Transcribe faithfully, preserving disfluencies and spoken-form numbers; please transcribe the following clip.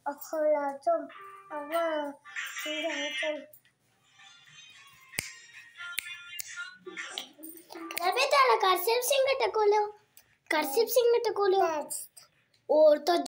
Akılacağım ama şimdi Ravi ताला कर्सिव सिंह टकोलो कर्सिव सिंह टकोलो और तो